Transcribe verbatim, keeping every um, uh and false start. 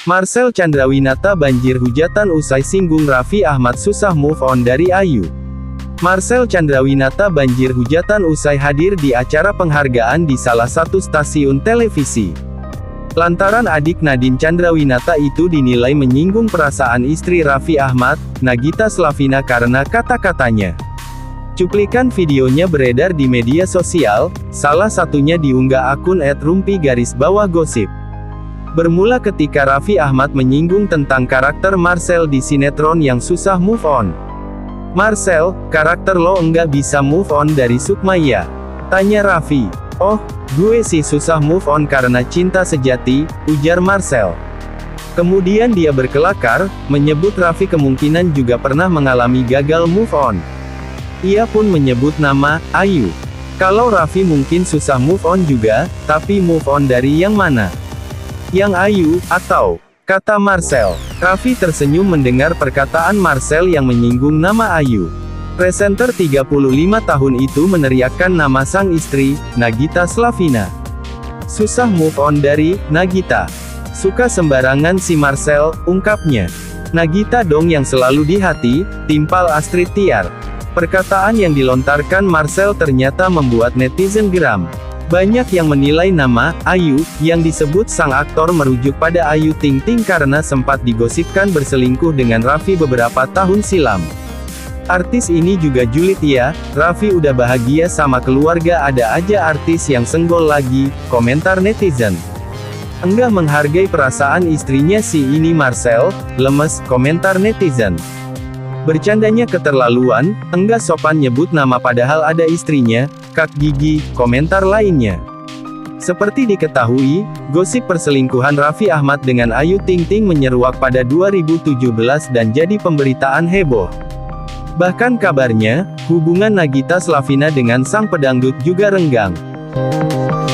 Marcel Chandrawinata banjir hujatan usai singgung Raffi Ahmad susah move on dari Ayu. Marcel Chandrawinata banjir hujatan usai hadir di acara penghargaan di salah satu stasiun televisi. Lantaran adik Nadine Chandrawinata itu dinilai menyinggung perasaan istri Raffi Ahmad, Nagita Slavina karena kata-katanya. Cuplikan videonya beredar di media sosial, salah satunya diunggah akun et rumpi garis bawah gosip. Bermula ketika Raffi Ahmad menyinggung tentang karakter Marcel di sinetron yang susah move on. "Marcel, karakter lo enggak bisa move on dari Sukmaya?" tanya Raffi. "Oh, gue sih susah move on karena cinta sejati," ujar Marcel. Kemudian dia berkelakar, menyebut Raffi kemungkinan juga pernah mengalami gagal move on. Ia pun menyebut nama Ayu. Kalau Raffi mungkin susah move on juga, tapi move on dari yang mana? Yang Ayu, atau? Kata Marcel. Raffi tersenyum mendengar perkataan Marcel yang menyinggung nama Ayu. Presenter tiga puluh lima tahun itu meneriakkan nama sang istri, Nagita Slavina. "Susah move on dari Nagita. Suka sembarangan si Marcel," ungkapnya. "Nagita dong yang selalu di hati," timpal Astrid Tiar. Perkataan yang dilontarkan Marcel ternyata membuat netizen geram. Banyak yang menilai nama Ayu yang disebut sang aktor merujuk pada Ayu Ting Ting karena sempat digosipkan berselingkuh dengan Raffi beberapa tahun silam. "Artis ini juga julid ya, Raffi udah bahagia sama keluarga ada aja artis yang senggol lagi," komentar netizen. "Enggak menghargai perasaan istrinya si ini Marcel, lemes," komentar netizen. "Bercandanya keterlaluan, enggak sopan nyebut nama padahal ada istrinya, kak gigi," komentar lainnya. Seperti diketahui, gosip perselingkuhan Raffi Ahmad dengan Ayu Ting Ting menyeruak pada dua ribu tujuh belas dan jadi pemberitaan heboh. Bahkan kabarnya, hubungan Nagita Slavina dengan sang pedangdut juga renggang.